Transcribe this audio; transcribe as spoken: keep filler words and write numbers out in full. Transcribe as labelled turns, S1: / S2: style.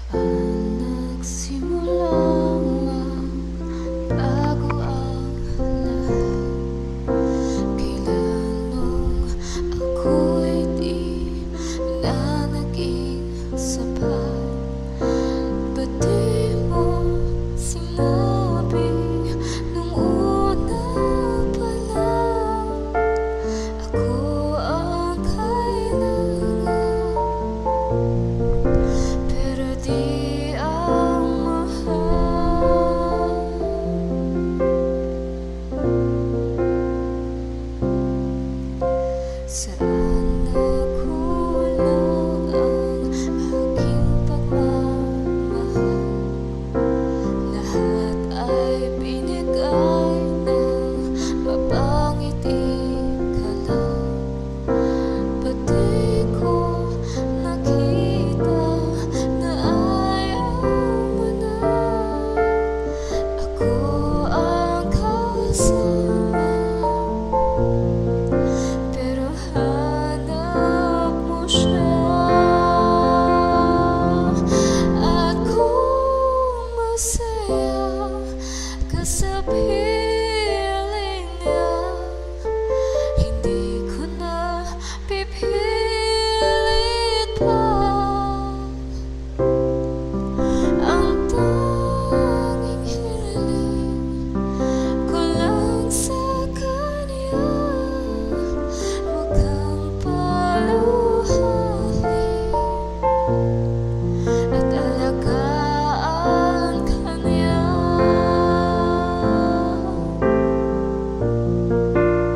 S1: Saan nagsimula ang bago ang lahat? Kailan nung ako'y di na naging sapat? Ba't di mo sinabi nung una pa lang ako ang kailangan? Pero di ang mahal. Saan nagkulang ang aking pagmamahal? Lahat ay binigay ng mapangiti ka lang. Ba't di ko nakita na ayaw mo na ako ang kasama? Pero hanap mo siya, at kung masaya ka sa piling niya, hindi ko na pipilit pa. Ang tanging hiling ko lang sa kanya, huwag kang paluhahin.